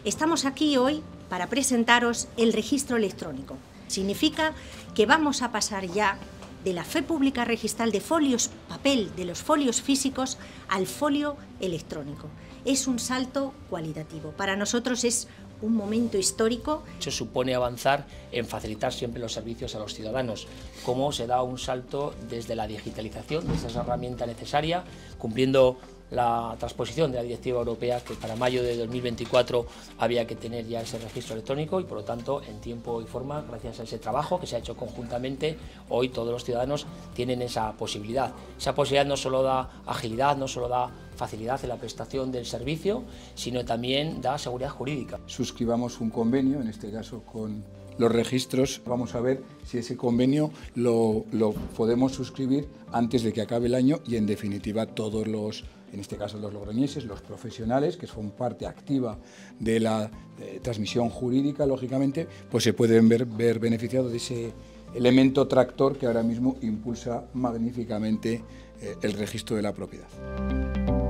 Estamos aquí hoy para presentaros el registro electrónico. Significa que vamos a pasar ya de la fe pública registral de folios papel, de los folios físicos, al folio electrónico. Es un salto cualitativo. Para nosotros es un momento histórico. Eso supone avanzar en facilitar siempre los servicios a los ciudadanos, como se da un salto desde la digitalización, desde esa herramienta necesaria, cumpliendo la transposición de la directiva europea, que para mayo de 2024 había que tener ya ese registro electrónico, y por lo tanto en tiempo y forma, gracias a ese trabajo que se ha hecho conjuntamente, hoy todos los ciudadanos tienen esa posibilidad. Esa posibilidad no solo da agilidad, no solo da facilidad en la prestación del servicio, sino también da seguridad jurídica. Suscribamos un convenio, en este caso con los registros. Vamos a ver si ese convenio lo podemos suscribir antes de que acabe el año, y en definitiva todos los, en este caso los logroñeses, los profesionales que son parte activa de la transmisión jurídica, lógicamente, pues se pueden ver beneficiados de ese elemento tractor que ahora mismo impulsa magníficamente el registro de la propiedad.